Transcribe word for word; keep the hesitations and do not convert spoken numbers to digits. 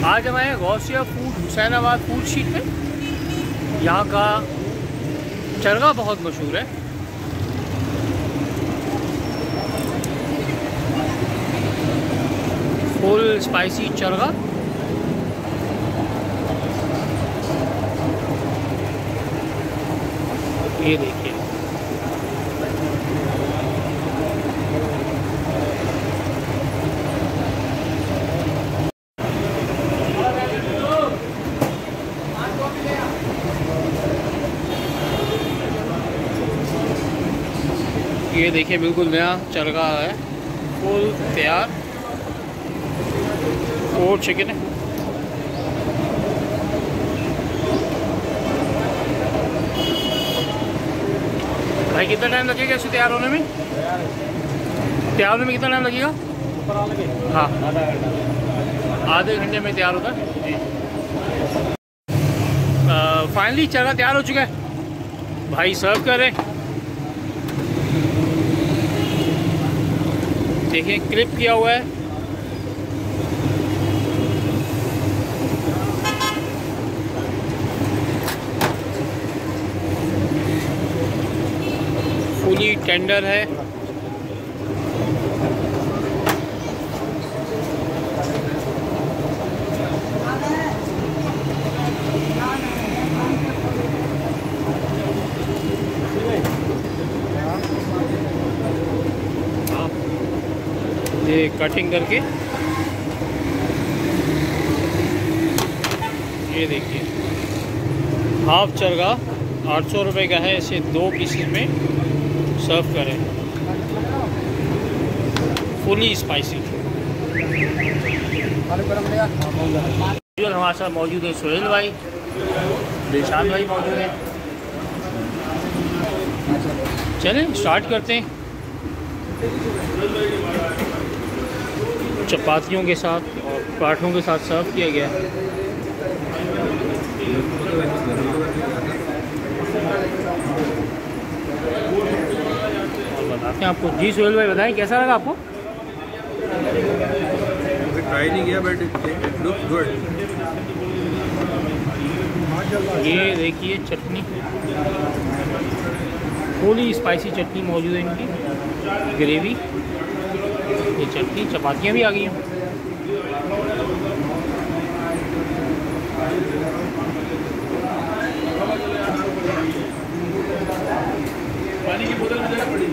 आज हम आए Gausia food Husainabad food street पे। यहाँ का चरगा बहुत मशहूर है। फुल स्पाइसी चरगा। ये देखिए, ये देखिए बिल्कुल नया चरगा है, फुल तैयार और चिकन है। भाई कितना टाइम लगेगा इसे तैयार होने में? तैयार होने में कितना टाइम लगेगा? हाँ, आधे घंटे में तैयार होता है। फाइनली चरगा तैयार हो चुका है। भाई सर्व कर रहे हैं। देखिए क्लिप किया हुआ है। फुली टेंडर है। ये कटिंग करके ये देखिए, हाफ चरगा आठ सौ रुपये का है। इसे दो पीसेस में सर्व करें, फुली स्पाइसी। हमारे साथ मौजूद है सोहेल भाई, दिलशाद भाई मौजूद है। चलें स्टार्ट करते हैं। चपातियों के साथ और पराठों के साथ सर्व किया गया है। और बताते हैं आपको। जी सोहेल भाई बताएं कैसा लगा आपको? ट्राई नहीं किया बट इट लुक्स गुड। ये देखिए चटनी, फुली स्पाइसी चटनी मौजूद है इनकी, ग्रेवी। ये चटनी, चपातियाँ भी आ गई हैं। पानी की बोतल मुझे पड़ी।